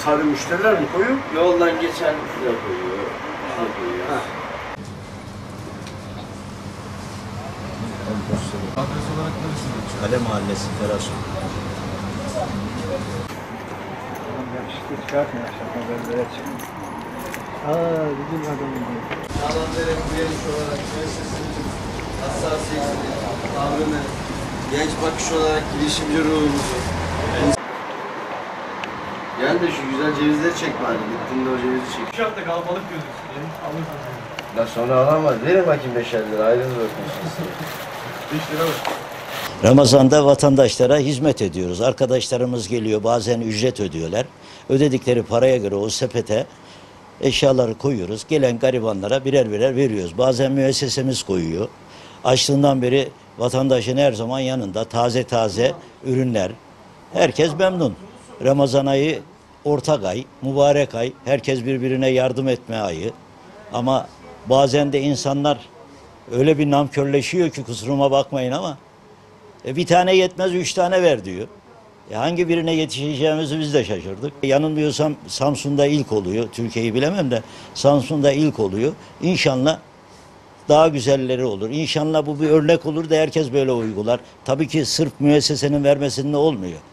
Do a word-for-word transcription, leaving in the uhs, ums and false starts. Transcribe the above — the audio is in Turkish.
Sadece müşteriler mi koyuyor? Yoldan geçen de koyuyor. Şey koyuyor. Ha. Adres olarak neresini geçiyor? Kale Mahallesi, Terasu. Yakışıklı çıkartma aşağıdan böyle çıkın. Aaa bizim adamım. Çağlander'e uyanış olarak müessesinin hassasiyetini, tavrını, genç bakış olarak girişimci ruhumuzu. Gel de şu güzel cevizleri çek bari. Gittiğinde o cevizi çek. Şu hafta kalabalık gözüksün. Alırsan. La sonra alamaz. Verin bakayım beşer lira. Ayrınız olsun. beş lira var. Ramazan'da vatandaşlara hizmet ediyoruz. Arkadaşlarımız geliyor, bazen ücret ödüyorlar. Ödedikleri paraya göre o sepete eşyaları koyuyoruz. Gelen garibanlara birer birer veriyoruz. Bazen müessesemiz koyuyor. Açlığından beri vatandaşın her zaman yanında taze taze ürünler. Herkes memnun. Ramazan ayı ortak ay, mübarek ay. Herkes birbirine yardım etme ayı. Ama bazen de insanlar öyle bir namkörleşiyor ki kusuruma bakmayın ama e, bir tane yetmez üç tane ver diyor. E, hangi birine yetişeceğimizi biz de şaşırdık. Yanılmıyorsam Samsun'da ilk oluyor. Türkiye'yi bilemem de Samsun'da ilk oluyor. İnşallah daha güzelleri olur. İnşallah bu bir örnek olur da herkes böyle uygular. Tabii ki sırf müessesenin vermesinde olmuyor.